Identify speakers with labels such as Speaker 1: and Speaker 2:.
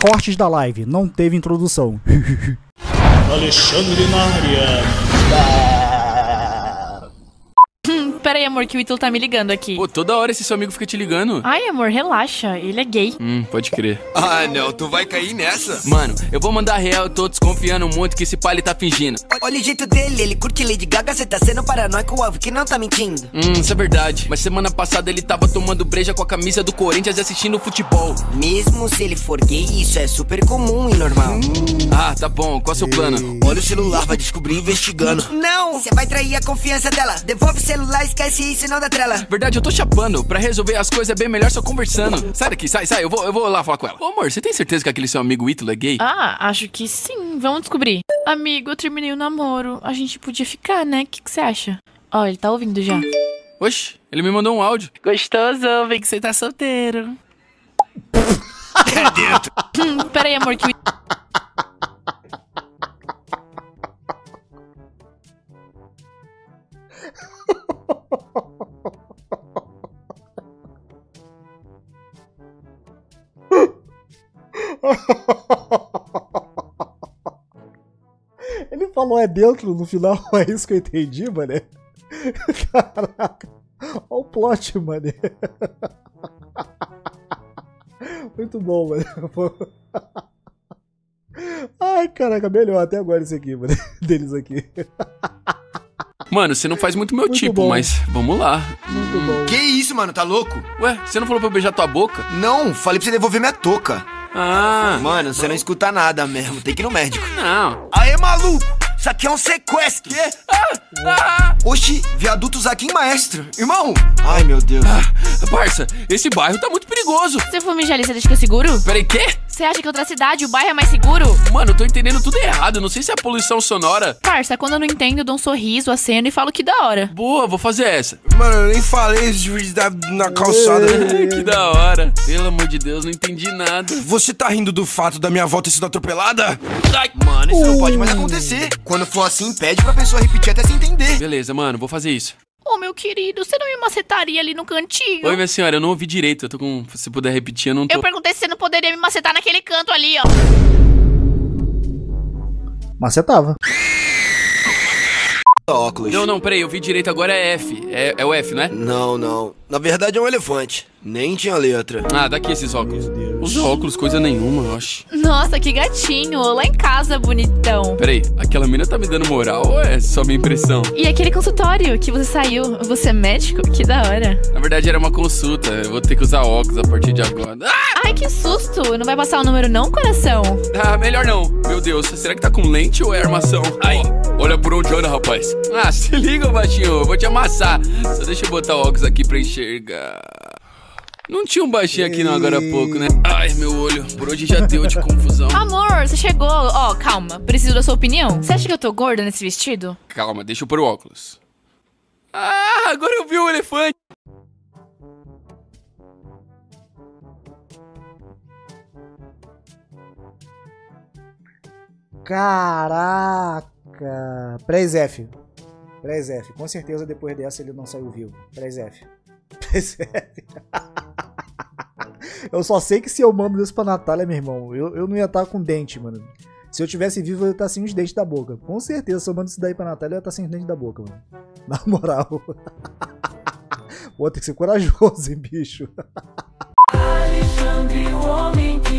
Speaker 1: Cortes da live, não teve introdução.
Speaker 2: Alexandre na área.
Speaker 3: Pera aí, amor, que o Ítalo tá me ligando aqui.
Speaker 4: Pô, toda hora esse seu amigo fica te ligando.
Speaker 3: Ai, amor, relaxa. Ele é gay.
Speaker 4: Pode crer.
Speaker 5: Ah, não, tu vai cair nessa?
Speaker 4: Mano, eu vou mandar real, eu tô desconfiando muito que esse pai ele tá fingindo.
Speaker 6: Olha o jeito dele, ele curte Lady Gaga, cê tá sendo paranoico, óbvio que não tá mentindo.
Speaker 4: Isso é verdade. Mas semana passada ele tava tomando breja com a camisa do Corinthians e assistindo futebol.
Speaker 6: Mesmo se ele for gay, isso é super comum e normal.
Speaker 4: Ah, tá bom, qual é o seu plano?
Speaker 5: Olha o celular, vai descobrir investigando.
Speaker 6: Não, você vai trair a confiança dela. Devolve o celular, esquece isso, não dá trela.
Speaker 4: Verdade, eu tô chapando. Pra resolver as coisas é bem melhor só conversando. Sai daqui, sai, eu vou lá falar com ela. Ô amor, você tem certeza que aquele seu amigo Ítalo é gay?
Speaker 3: Ah, acho que sim. Vamos descobrir. Amigo, eu terminei o namoro. A gente podia ficar, né? O que você acha? Ó, ele tá ouvindo já.
Speaker 4: Oxi, ele me mandou um áudio.
Speaker 3: Gostoso, vem que você tá solteiro.
Speaker 5: É dentro.
Speaker 3: Pera aí, amor, que o...
Speaker 1: Ele falou é dentro no final, é isso que eu entendi, mané. Caraca, olha o plot, mané. Muito bom, mané. Ai, caraca, melhor até agora esse aqui, mané. Deles aqui.
Speaker 4: Mano, você não faz muito meu tipo,
Speaker 1: bom.
Speaker 4: mas vamos lá.
Speaker 1: Muito bom.
Speaker 5: Que isso, mano, tá louco?
Speaker 4: Ué, você não falou pra eu beijar tua boca?
Speaker 5: Não, falei pra você devolver minha touca.
Speaker 4: Ah,
Speaker 5: Mano, você não escuta nada mesmo, tem que ir no médico.
Speaker 4: não.
Speaker 5: Aê, maluco! Isso aqui é um sequestro!
Speaker 4: Quê? Ah!
Speaker 5: Oxi, viadutos aqui em Maestro. Irmão! Ai, meu Deus.
Speaker 4: Parça, esse bairro tá muito perigoso.
Speaker 3: Se eu for mijar ali, você deixa que eu seguro?
Speaker 4: Peraí, quê?
Speaker 3: Você acha que outra cidade, o bairro é mais seguro?
Speaker 4: Mano, eu tô entendendo tudo errado. Não sei se é a poluição sonora.
Speaker 3: Parça, quando eu não entendo, eu dou um sorriso, aceno e falo que da hora.
Speaker 4: Boa, vou fazer essa.
Speaker 5: Mano, eu nem falei isso na calçada.
Speaker 4: Que da hora. Pelo amor de Deus, não entendi nada.
Speaker 5: Você tá rindo do fato da minha avó ter sido atropelada?
Speaker 4: Ai.
Speaker 5: Mano, isso não pode mais acontecer. Quando for assim, pede pra pessoa repetir até se entender.
Speaker 4: Beleza, mano, vou fazer isso.
Speaker 3: Ô, meu querido, você não me macetaria ali no cantinho?
Speaker 4: Oi, minha senhora, eu não ouvi direito. Eu tô com... Se puder repetir, eu não tô...
Speaker 3: Eu perguntei se você não poderia me macetar naquele canto ali, ó.
Speaker 1: Mas você tava.
Speaker 5: Óculos.
Speaker 4: Não, peraí, eu vi direito agora é F. É o F, não é?
Speaker 5: Não. Na verdade é um elefante. Nem tinha letra.
Speaker 4: Ah, daqui esses óculos.
Speaker 1: Meu Deus.
Speaker 4: Os óculos, coisa nenhuma, eu acho.
Speaker 3: Nossa, que gatinho. Lá em casa, bonitão.
Speaker 4: Peraí, aquela mina tá me dando moral ou é só minha impressão?
Speaker 3: E aquele consultório que você saiu, você é médico? Que da hora.
Speaker 4: Na verdade era uma consulta, eu vou ter que usar óculos a partir de agora.
Speaker 3: Ai, que susto. Não vai passar o número não, coração?
Speaker 4: Ah, melhor não. Meu Deus, será que tá com lente ou é armação? Ai, olha por onde anda, rapaz. Ah, se liga, baixinho, eu vou te amassar. Só deixa eu botar o óculos aqui pra enxergar. Não tinha um baixinho aqui não agora há pouco, né? Ai, meu olho, por hoje já deu de confusão.
Speaker 3: Amor, você chegou. Ó, calma. Preciso da sua opinião. Você acha que eu tô gorda nesse vestido?
Speaker 4: Calma, deixa eu pôr o óculos. Ah, agora eu vi o elefante.
Speaker 1: Caraca. Pré-F. Pré-F. Com certeza depois dessa ele não saiu vivo. Pré-F. Pré-F. Eu só sei que se eu mando isso pra Natália, meu irmão, eu não ia estar com dente, mano. Se eu tivesse vivo, eu ia estar sem os dentes da boca. Com certeza, se eu mando isso daí pra Natália, eu ia estar sem os dentes da boca, mano. Na moral. Pô, tem que ser corajoso, hein, bicho.
Speaker 7: Alexandre, o homem que